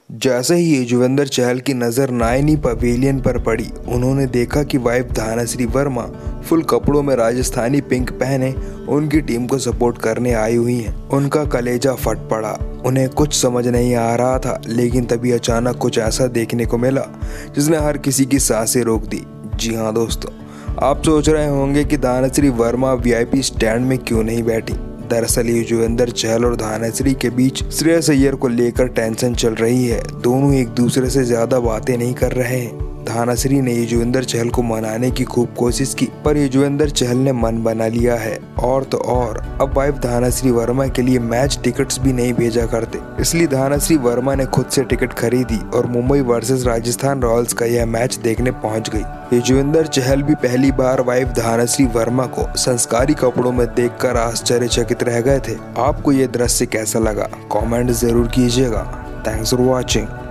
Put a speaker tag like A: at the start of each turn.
A: जैसे ही युजवेंद्र चहल की नज़र नायनी पवेलियन पर पड़ी, उन्होंने देखा कि वाइफ धानाश्री वर्मा फुल कपड़ों में राजस्थानी पिंक पहने उनकी टीम को सपोर्ट करने आई हुई हैं। उनका कलेजा फट पड़ा। उन्हें कुछ समझ नहीं आ रहा था, लेकिन तभी अचानक कुछ ऐसा देखने को मिला जिसने हर किसी की सांसें रोक दी। जी हाँ दोस्तों, आप सोच रहे होंगे कि धानाश्री वर्मा वीआईपी स्टैंड में क्यों नहीं बैठी। दरअसल युजवेंद्र चहल और धानाश्री के बीच श्रेयस अय्यर को लेकर टेंशन चल रही है। दोनों एक दूसरे से ज्यादा बातें नहीं कर रहे हैं। धानाश्री ने युजवेंद्र चहल को मनाने की खूब कोशिश की, पर युजवेंद्र चहल ने मन बना लिया है। और तो और अब वाइफ धानाश्री वर्मा के लिए मैच टिकट्स भी नहीं भेजा करते, इसलिए धानाश्री वर्मा ने खुद से टिकट खरीदी और मुंबई वर्सेस राजस्थान रॉयल्स का यह मैच देखने पहुंच गई। युजवेंद्र चहल भी पहली बार वाइफ धानाश्री वर्मा को संस्कारी कपड़ों में देखकर आश्चर्यचकित रह गए थे। आपको ये दृश्य कैसा लगा, कमेंट जरूर कीजिएगा। Thanks for watching.